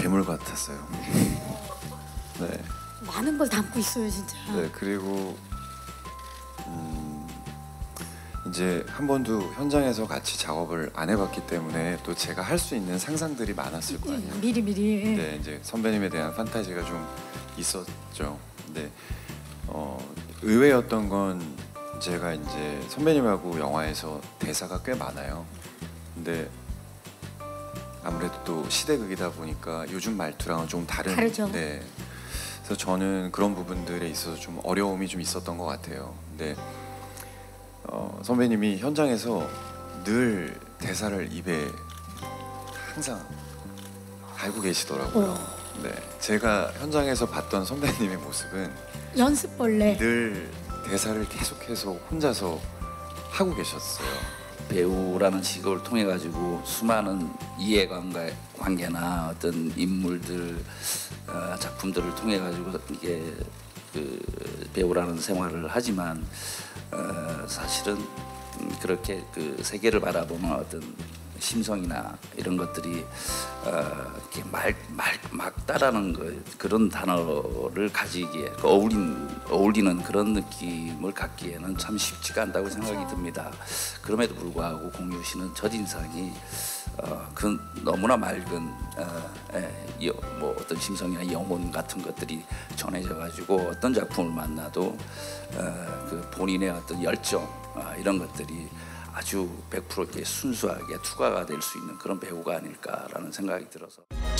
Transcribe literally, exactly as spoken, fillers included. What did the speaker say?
괴물 같았어요. 네. 많은 걸 담고 있어요, 진짜. 네, 그리고 음, 이제 한 번도 현장에서 같이 작업을 안 해봤기 때문에 또 제가 할 수 있는 상상들이 많았을 거 아니에요. 미리 미리. 네, 이제 선배님에 대한 판타지가 좀 있었죠. 근데 어, 의외였던 건 제가 이제 선배님하고 영화에서 대사가 꽤 많아요. 근데 아무래도 또 시대극이다 보니까 요즘 말투랑은 좀 다른. 다르죠. 네. 그래서 저는 그런 부분들에 있어서 좀 어려움이 좀 있었던 것 같아요. 근데 어, 선배님이 현장에서 늘 대사를 입에 항상 달고 계시더라고요. 오. 네, 제가 현장에서 봤던 선배님의 모습은 연습벌레. 늘 대사를 계속해서 혼자서 하고 계셨어요. 배우라는 직업을 통해 가지고 수많은 이해관계 관계나 어떤 인물들 어, 작품들을 통해 가지고 이게 그 배우라는 생활을 하지만 어, 사실은 그렇게 그 세계를 바라보는 어떤 심성이나 이런 것들이 어, 이렇게 말, 말, 막다라는 거, 그런 단어를 가지기에 그 어울린, 어울리는 그런 느낌을 갖기에는 참 쉽지가 않다고 생각이 듭니다. 그럼에도 불구하고 공유 씨는 첫인상이 어, 그 너무나 맑은 어, 예, 뭐 어떤 심성이나 영혼 같은 것들이 전해져 가지고 어떤 작품을 만나도 어, 그 본인의 어떤 열정 어, 이런 것들이 아주 백 퍼센트 순수하게 투과가 될 수 있는 그런 배우가 아닐까라는 생각이 들어서